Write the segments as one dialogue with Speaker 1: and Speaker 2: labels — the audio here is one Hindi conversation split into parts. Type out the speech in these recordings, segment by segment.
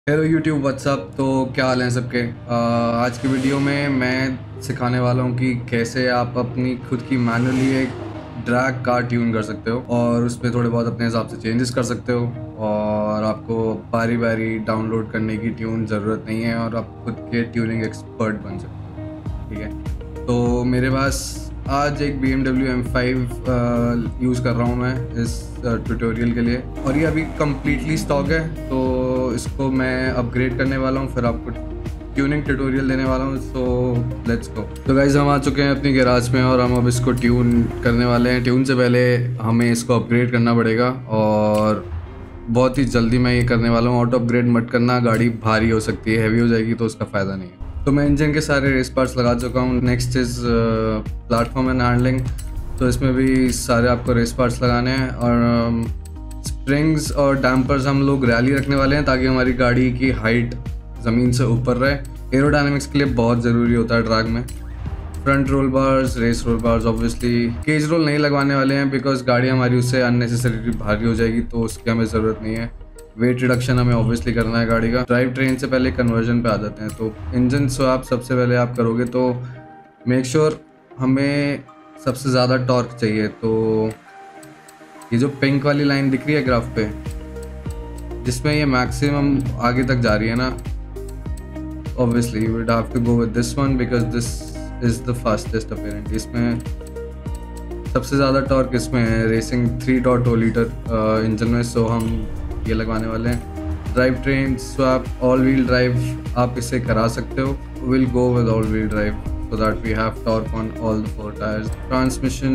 Speaker 1: Hello YouTube WhatsApp. तो क्या हाल है सबके। आज की वीडियो में मैं सिखाने वाला हूँ कि कैसे आप अपनी खुद की मैनुअली एक ड्रैग कार ट्यून कर सकते हो और उस पर थोड़े बहुत अपने हिसाब से चेंजेस कर सकते हो और आपको बारी बारी डाउनलोड करने की ट्यून ज़रूरत नहीं है और आप खुद के ट्यूनिंग एक्सपर्ट बन सकते हो। ठीक है, तो मेरे पास आज एक BMW M5 यूज़ कर रहा हूँ मैं इस ट्यूटोरियल के लिए और ये अभी कम्प्लीटली स्टॉक है, तो इसको मैं अपग्रेड करने वाला हूँ, फिर आपको ट्यूनिंग ट्यूटोरियल देने वाला हूँ। So let's go. तो गाइज हम आ चुके हैं अपनी गैराज में और हम अब इसको ट्यून करने वाले हैं। ट्यून से पहले हमें इसको अपग्रेड करना पड़ेगा और बहुत ही जल्दी मैं ये करने वाला हूँ। ऑटो अपग्रेड मत करना, गाड़ी भारी हो सकती है, हैवी हो जाएगी तो उसका फ़ायदा नहीं है। तो मैं इंजन के सारे रेस पार्ट्स लगा चुका हूँ। Next is platform and handling, तो इसमें भी सारे आपको रेस पार्ट्स लगाने हैं और स्प्रिंग्स और डैम्पर्स हम लोग रैली रखने वाले हैं ताकि हमारी गाड़ी की हाइट ज़मीन से ऊपर रहे। एरोडायनेमिक्स के लिए बहुत ज़रूरी होता है ड्रैग में। Front roll bars, race roll bars, obviously cage roll नहीं लगवाने वाले हैं बिकॉज गाड़ी हमारी उससे अननेसेसरी भारी हो जाएगी, तो उसकी हमें ज़रूरत नहीं है। वेट रिडक्शन हमें ऑब्वियसली करना है गाड़ी का। ड्राइव ट्रेन से पहले कन्वर्जन पे आ जाते हैं। तो इंजन स्वैप सबसे पहले आप करोगे तो मेक श्योर हमें सबसे ज़्यादा टॉर्क चाहिए। तो ये जो पिंक वाली लाइन दिख रही है ग्राफ पे, जिसमें ये मैक्सिमम आगे तक जा रही है ना, obviously you would have to go with this one because this is the fastest apparently. इसमें सबसे ज़्यादा टॉर्क इसमें है, रेसिंग 3.2 लीटर इंजन में। सो हम ये लगवाने वाले हैं। Drive train swap all wheel drive आप इसे करा सकते हो। Will go with all wheel drive so that we have torque on all the 4 tyres. Transmission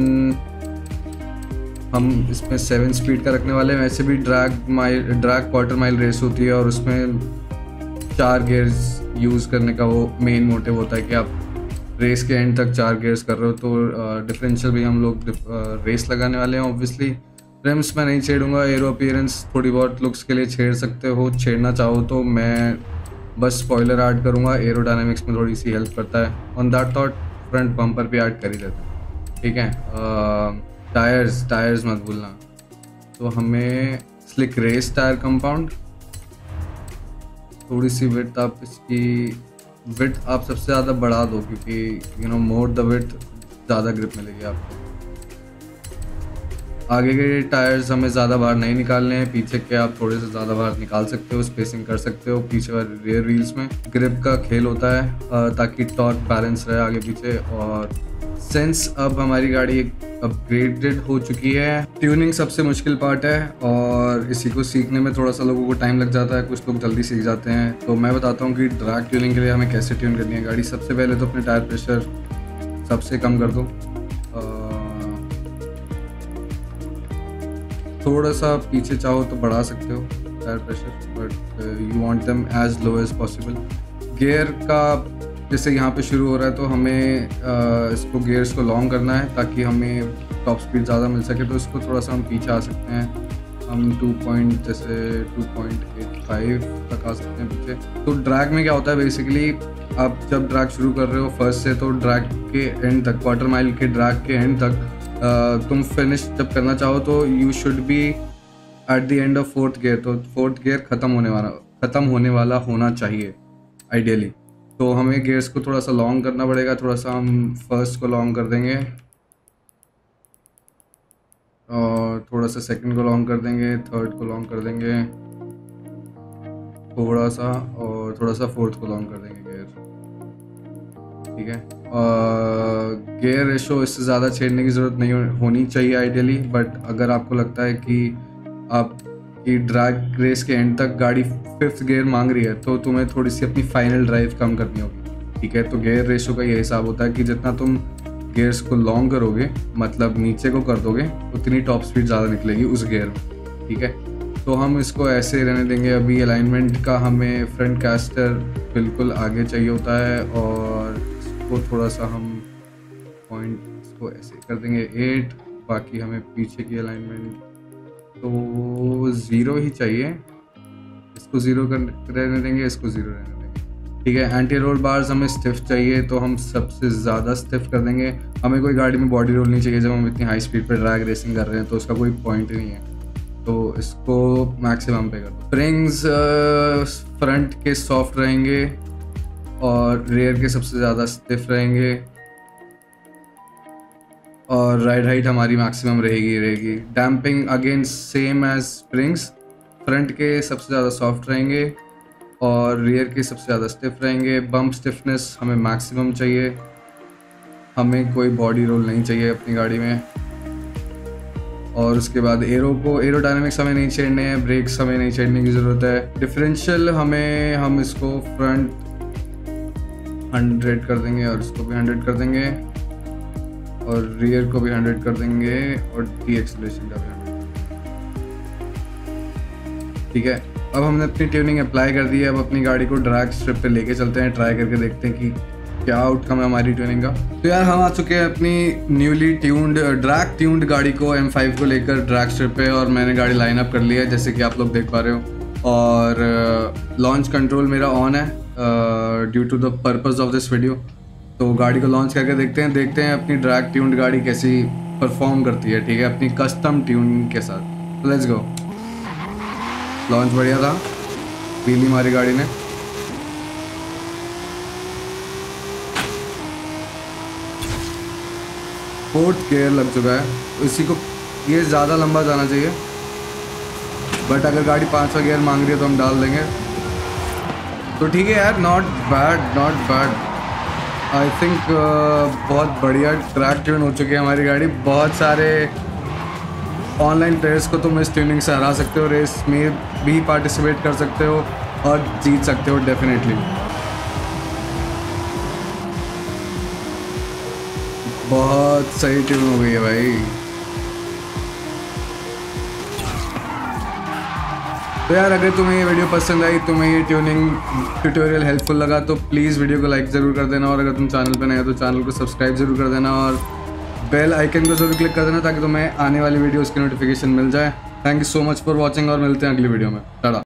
Speaker 1: हम इसमें 7 स्पीड का रखने वाले हैं। वैसे भी ड्रैग क्वार्टर माइल रेस होती है और उसमें 4 गियर्स यूज़ करने का वो मेन मोटिव होता है कि आप रेस के एंड तक 4 गियर्स कर रहे हो। तो डिफरेंशियल भी हम लोग रेस लगाने वाले हैं। ऑब्वियसली रिम्स में नहीं छेड़ूंगा। एरो अपीयरेंस थोड़ी बहुत लुक्स के लिए छेड़ सकते हो, छेड़ना चाहो तो। मैं बस स्पॉइलर ऐड करूंगा, एरोडायनेमिक्स में थोड़ी सी हेल्प करता है। On that thought front bumper भी ऐड कर ही देते हैं। ठीक है, टायर्स मत भूलना। तो हमें स्लिक रेस टायर कंपाउंड, थोड़ी सी विड्थ आप इसकी विड्थ आप सबसे ज़्यादा बढ़ा दो क्योंकि मोर द विड्थ ज़्यादा ग्रिप मिलेगी आपको। आगे के टायर्स हमें ज़्यादा बाहर नहीं निकालने हैं, पीछे के आप थोड़े से ज़्यादा बाहर निकाल सकते हो, स्पेसिंग कर सकते हो। पीछे वाले रियर व्हील्स में ग्रिप का खेल होता है ताकि टॉर्क बैलेंस रहे आगे पीछे। और सिंस अब हमारी गाड़ी अपग्रेडेड हो चुकी है, ट्यूनिंग सबसे मुश्किल पार्ट है और इसी को सीखने में थोड़ा सा लोगों को टाइम लग जाता है। कुछ लोग जल्दी सीख जाते हैं। तो मैं बताता हूँ कि ड्रैग ट्यूनिंग के लिए हमें कैसे ट्यून करनी है गाड़ी। सबसे पहले तो अपने टायर प्रेशर सबसे कम कर दो, थोड़ा सा पीछे चाहो तो बढ़ा सकते हो tyre pressure, but you want them as low as possible. Gear का जैसे यहाँ पे शुरू हो रहा है तो हमें इसको गियर्स को लॉन्ग करना है ताकि हमें टॉप स्पीड ज़्यादा मिल सके। तो इसको थोड़ा सा हम पीछे आ सकते हैं। हम 2.85 तक आ सकते हैं पीछे। तो ड्रैग में क्या होता है बेसिकली, आप जब ड्रैग शुरू कर रहे हो फर्स्ट से, तो ड्रैग के एंड तक, क्वार्टर माइल के ड्रैग के एंड तक तुम फिनिश जब करना चाहो तो you should be at the end of 4th gear. तो 4th गियर ख़त्म होने वाला होना चाहिए आइडियली। तो हमें गियर्स को थोड़ा सा लॉन्ग करना पड़ेगा। थोड़ा सा हम फर्स्ट को लॉन्ग कर देंगे और थोड़ा सा सेकंड को लॉन्ग कर देंगे, थर्ड को लॉन्ग कर देंगे थोड़ा सा, और थोड़ा सा फोर्थ को लॉन्ग कर देंगे गियर। ठीक है, गियर रेशो इससे ज़्यादा छेड़ने की ज़रूरत नहीं होनी चाहिए आइडियली, बट अगर आपको लगता है कि आपकी ड्रैग रेस के एंड तक गाड़ी 5th गियर मांग रही है तो तुम्हें थोड़ी सी अपनी फाइनल ड्राइव कम करनी होगी। ठीक है, तो गियर रेशो का ये हिसाब होता है कि जितना तुम गियर्स को लॉन्ग करोगे, मतलब नीचे को कर दोगे, उतनी टॉप स्पीड ज़्यादा निकलेगी उस गियर में। ठीक है, तो हम इसको ऐसे रहने देंगे। अभी अलाइनमेंट का हमें फ्रंट कैस्टर बिल्कुल आगे चाहिए होता है और इसको थोड़ा सा हम पॉइंट इसको ऐसे कर देंगे 8। बाकी हमें पीछे की अलाइनमेंट तो 0 ही चाहिए। इसको 0 रहने देंगे, इसको 0 रहने देंगे। ठीक है, एंटी रोल बार्स हमें स्टिफ चाहिए तो हम सबसे ज़्यादा स्टिफ कर देंगे। हमें कोई गाड़ी में बॉडी रोल नहीं चाहिए जब हम इतनी हाई स्पीड पर ड्रैग रेसिंग कर रहे हैं, तो उसका कोई पॉइंट ही नहीं है। तो इसको मैक्सिमम पे कर दो। स्प्रिंग्स फ्रंट के सॉफ्ट रहेंगे और रेयर के सबसे ज़्यादा स्टिफ रहेंगे, और राइड हाइट हमारी मैक्सिमम रहेगी। Damping again same as springs, front के सबसे ज़्यादा सॉफ्ट रहेंगे और रियर के सबसे ज़्यादा स्टिफ रहेंगे। बम्प स्टिफनेस हमें मैक्सिमम चाहिए, हमें कोई बॉडी रोल नहीं चाहिए अपनी गाड़ी में। और उसके बाद एरोडायनामिक्स हमें नहीं छेड़ने हैं, ब्रेक्स हमें नहीं छेड़ने की ज़रूरत है। डिफरेंशियल हम इसको फ्रंट 100 कर देंगे और इसको भी 100 कर देंगे और रियर को भी 100 कर देंगे और डी एक्सेलरेशन का भी 100। ठीक है, अब हमने अपनी ट्यूनिंग अप्लाई कर दी है। अब अपनी गाड़ी को ड्रैग स्ट्रिप पे लेके चलते हैं, ट्राई करके देखते हैं कि क्या आउटकम है हमारी ट्यूनिंग का। तो यार हम आ चुके हैं अपनी न्यूली ट्यून्ड ड्रैग ट्यून्ड गाड़ी को M5 को लेकर ड्रैग स्ट्रिप पे, और मैंने गाड़ी लाइन अप कर ली है जैसे कि आप लोग देख पा रहे हो। और लॉन्च कंट्रोल मेरा ऑन है due to the purpose of this video. तो गाड़ी को लॉन्च करके देखते हैं अपनी ड्रैग ट्यून्ड गाड़ी कैसी परफॉर्म करती है, ठीक है, अपनी कस्टम ट्यून के साथ। Let's go. लॉन्च बढ़िया था, पीली मारी गाड़ी ने। फोर्थ गियर लग चुका है, इसी को ये ज़्यादा लंबा जाना चाहिए, बट अगर गाड़ी 5वां गियर मांग रही है तो हम डाल देंगे। तो ठीक है यार, नॉट बैड। आई थिंक बहुत बढ़िया ट्रैक ट्यून हो चुकी है हमारी गाड़ी। बहुत सारे ऑनलाइन प्लेयर्स को तुम इस ट्यूनिंग से हरा सकते हो, रेस में भी पार्टिसिपेट कर सकते हो और जीत सकते हो डेफिनेटली। बहुत सही ट्यून हो गई है भाई। तो यार अगर तुम्हें ये वीडियो पसंद आई, तुम्हें ये ट्यूनिंग ट्यूटोरियल हेल्पफुल लगा तो प्लीज़ वीडियो को लाइक ज़रूर कर देना, और अगर तुम चैनल पे नए हो तो चैनल को सब्सक्राइब ज़रूर कर देना और बेल आइकन को ज़रूर क्लिक कर देना ताकि तुम्हें आने वाली वीडियोज़ की नोटिफिकेशन मिल जाए। Thank you so much for watching और मिलते हैं अगली वीडियो में। टाटा।